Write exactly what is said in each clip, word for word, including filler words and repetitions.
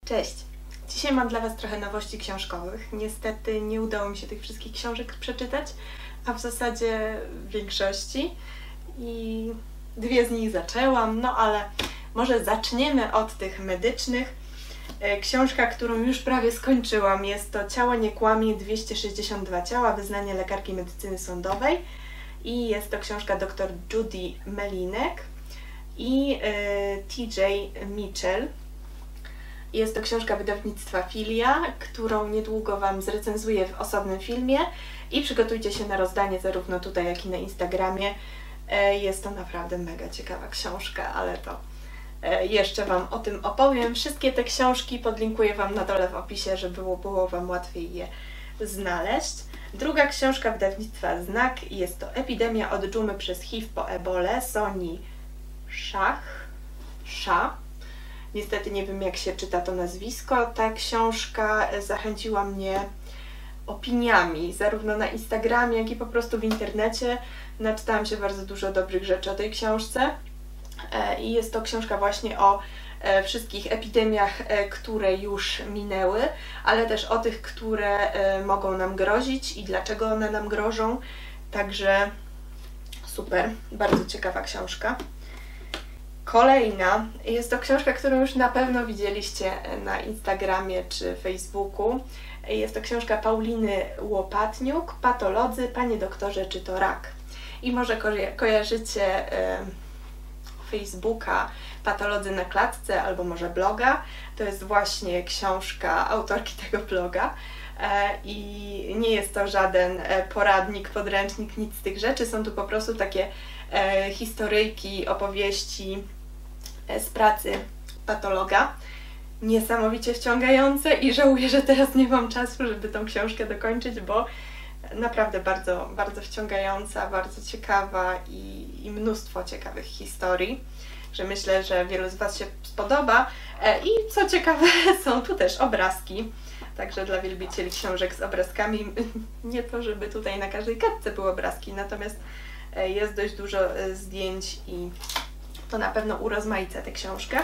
Cześć! Dzisiaj mam dla Was trochę nowości książkowych. Niestety nie udało mi się tych wszystkich książek przeczytać, a w zasadzie w większości. I dwie z nich zaczęłam, no ale może zaczniemy od tych medycznych. Książka, którą już prawie skończyłam, jest to Ciało nie kłamie, dwieście sześćdziesiąt dwa ciała, wyznanie lekarki medycyny sądowej. I jest to książka dr Judy Melinek i T J Mitchell. Jest to książka wydawnictwa Filia, którą niedługo Wam zrecenzuję w osobnym filmie i przygotujcie się na rozdanie zarówno tutaj, jak i na Instagramie. Jest to naprawdę mega ciekawa książka, ale to jeszcze Wam o tym opowiem. Wszystkie te książki podlinkuję Wam na dole w opisie, żeby było, było Wam łatwiej je znaleźć. Druga książka wydawnictwa Znak jest to Epidemia od dżumy przez H I V po ebolę Soni Szach. Sza. Niestety nie wiem, jak się czyta to nazwisko. Ta książka zachęciła mnie opiniami, zarówno na Instagramie, jak i po prostu w internecie. Naczytałam się bardzo dużo dobrych rzeczy o tej książce. I jest to książka właśnie o wszystkich epidemiach, które już minęły, ale też o tych, które mogą nam grozić i dlaczego one nam grożą. Także super, bardzo ciekawa książka. Kolejna jest to książka, którą już na pewno widzieliście na Instagramie czy Facebooku. Jest to książka Pauliny Łopatniuk, Patolodzy, Panie doktorze, czy to rak? I może ko kojarzycie y, Facebooka Patolodzy na klatce, albo może bloga. To jest właśnie książka autorki tego bloga. I nie jest to żaden poradnik, podręcznik, nic z tych rzeczy. Są tu po prostu takie historyjki, opowieści z pracy patologa. Niesamowicie wciągające i żałuję, że teraz nie mam czasu, żeby tą książkę dokończyć, bo naprawdę bardzo, bardzo wciągająca, bardzo ciekawa i, i mnóstwo ciekawych historii, że myślę, że wielu z Was się spodoba. I co ciekawe, są tu też obrazki. Także dla wielbicieli książek z obrazkami, nie to, żeby tutaj na każdej kartce były obrazki, natomiast jest dość dużo zdjęć i to na pewno urozmaica tę książkę.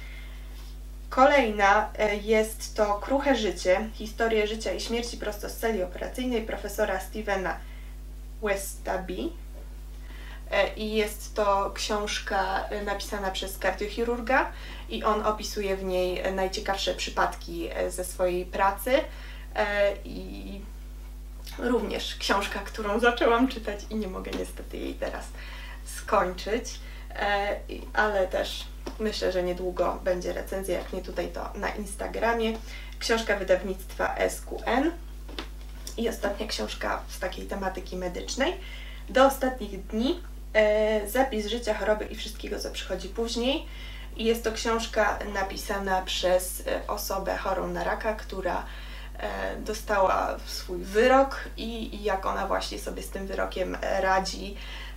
Kolejna jest to Kruche życie, historię życia i śmierci prosto z sali operacyjnej profesora Stevena Westaby. I jest to książka napisana przez kardiochirurga i on opisuje w niej najciekawsze przypadki ze swojej pracy. I również książka, którą zaczęłam czytać i nie mogę niestety jej teraz skończyć, ale też myślę, że niedługo będzie recenzja, jak nie tutaj, to na Instagramie. Książka wydawnictwa S Q N i ostatnia książka z takiej tematyki medycznej. Do ostatnich dni. Zapis życia, choroby i wszystkiego, co przychodzi później. I jest to książka napisana przez osobę chorą na raka, która dostała swój wyrok i jak ona właśnie sobie z tym wyrokiem radzi.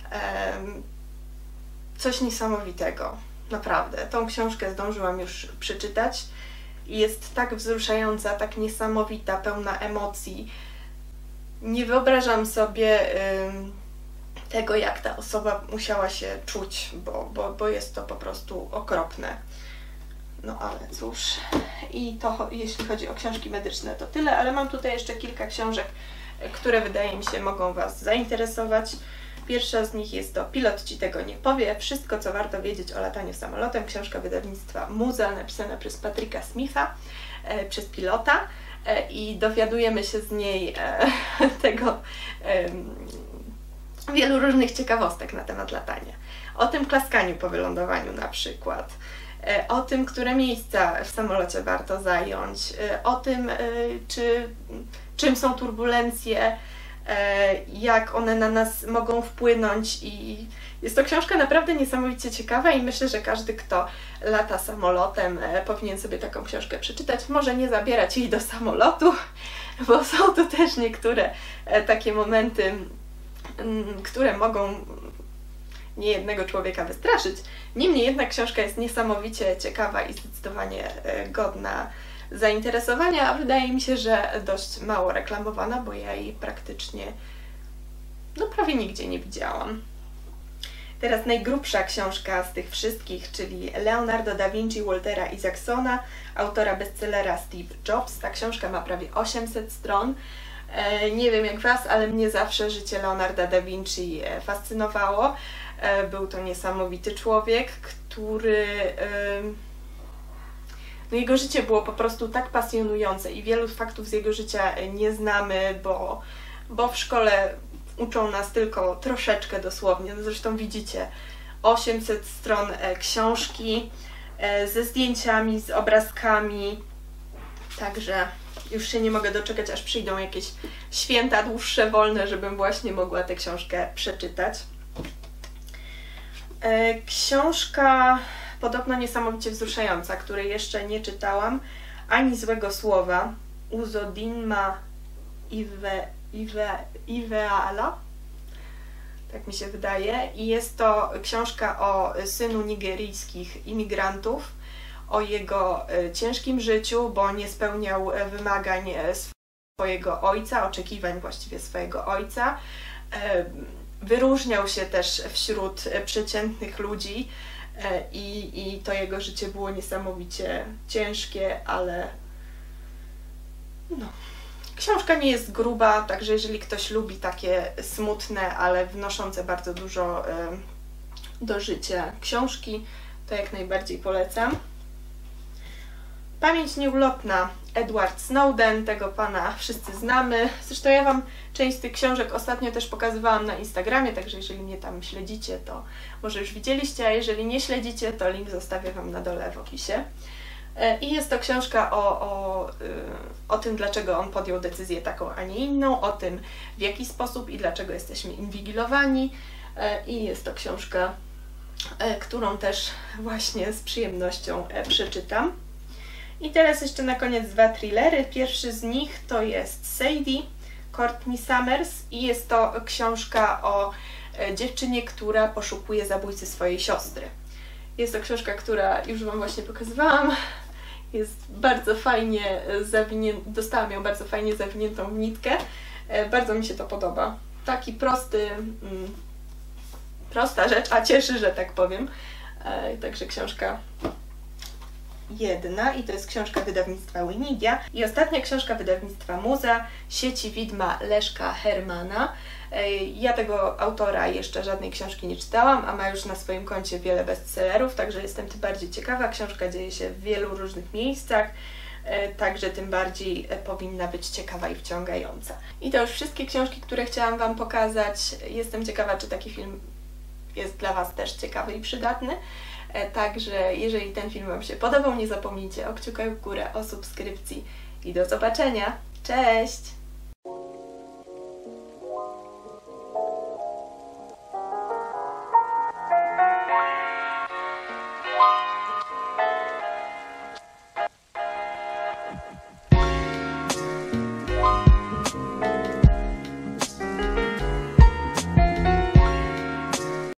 Coś niesamowitego, naprawdę. Tą książkę zdążyłam już przeczytać i jest tak wzruszająca, tak niesamowita, pełna emocji. Nie wyobrażam sobie tego, jak ta osoba musiała się czuć, bo, bo, bo jest to po prostu okropne. No ale cóż, i to jeśli chodzi o książki medyczne to tyle, ale mam tutaj jeszcze kilka książek, które wydaje mi się mogą Was zainteresować. Pierwsza z nich jest to Pilot Ci tego nie powie, wszystko co warto wiedzieć o lataniu samolotem, książka wydawnictwa Muza, napisana przez Patricka Smitha, e, przez pilota e, i dowiadujemy się z niej e, tego e, wielu różnych ciekawostek na temat latania. O tym klaskaniu po wylądowaniu na przykład, o tym, które miejsca w samolocie warto zająć, o tym, czy, czym są turbulencje, jak one na nas mogą wpłynąć i jest to książka naprawdę niesamowicie ciekawa i myślę, że każdy, kto lata samolotem, powinien sobie taką książkę przeczytać. Może nie zabierać jej do samolotu, bo są tu też niektóre takie momenty, które mogą niejednego człowieka wystraszyć. Niemniej jednak książka jest niesamowicie ciekawa i zdecydowanie godna zainteresowania, a wydaje mi się, że dość mało reklamowana, bo ja jej praktycznie no prawie nigdzie nie widziałam. Teraz najgrubsza książka z tych wszystkich, czyli Leonardo da Vinci Waltera Isaacsona, autora bestsellera Steve Jobs. Ta książka ma prawie osiemset stron. Nie wiem jak Was, ale mnie zawsze życie Leonarda da Vinci fascynowało. Był to niesamowity człowiek, który... No jego życie było po prostu tak pasjonujące i wielu faktów z jego życia nie znamy, bo, bo w szkole uczą nas tylko troszeczkę dosłownie. No zresztą widzicie, osiemset stron książki ze zdjęciami, z obrazkami, także już się nie mogę doczekać, aż przyjdą jakieś święta dłuższe, wolne, żebym właśnie mogła tę książkę przeczytać. Książka podobno niesamowicie wzruszająca, której jeszcze nie czytałam, ani złego słowa, Uzodinma Iwe, Iwe, Iweala, tak mi się wydaje, i jest to książka o synu nigeryjskich imigrantów, o jego ciężkim życiu, bo nie spełniał wymagań swojego ojca, oczekiwań właściwie swojego ojca. Wyróżniał się też wśród przeciętnych ludzi i, i to jego życie było niesamowicie ciężkie, ale no. Książka nie jest gruba, także jeżeli ktoś lubi takie smutne, ale wnoszące bardzo dużo do życia książki, to jak najbardziej polecam. Pamięć nieulotna, Edward Snowden, tego pana wszyscy znamy. Zresztą ja Wam część z tych książek ostatnio też pokazywałam na Instagramie, także jeżeli mnie tam śledzicie, to może już widzieliście, a jeżeli nie śledzicie, to link zostawię Wam na dole w opisie. I jest to książka o, o, o tym, dlaczego on podjął decyzję taką, a nie inną, o tym, w jaki sposób i dlaczego jesteśmy inwigilowani. I jest to książka, którą też właśnie z przyjemnością przeczytam. I teraz jeszcze na koniec dwa thrillery. Pierwszy z nich to jest Sadie Courtney Summers i jest to książka o dziewczynie, która poszukuje zabójcy swojej siostry. Jest to książka, która już Wam właśnie pokazywałam. Jest bardzo fajnie zawinięta, dostałam ją bardzo fajnie zawiniętą w nitkę. Bardzo mi się to podoba. Taki prosty, mm, prosta rzecz, a cieszy, że tak powiem. Także książka jedna i to jest książka wydawnictwa Winidia. I ostatnia książka wydawnictwa Muza, Sieci widma Leszka Hermana. Ja tego autora jeszcze żadnej książki nie czytałam, a ma już na swoim koncie wiele bestsellerów, także jestem tym bardziej ciekawa. Książka dzieje się w wielu różnych miejscach, także tym bardziej powinna być ciekawa i wciągająca. I to już wszystkie książki, które chciałam Wam pokazać. Jestem ciekawa, czy taki film jest dla Was też ciekawy i przydatny. Także jeżeli ten film Wam się podobał, nie zapomnijcie o kciukach w górę, o subskrypcji i do zobaczenia. Cześć!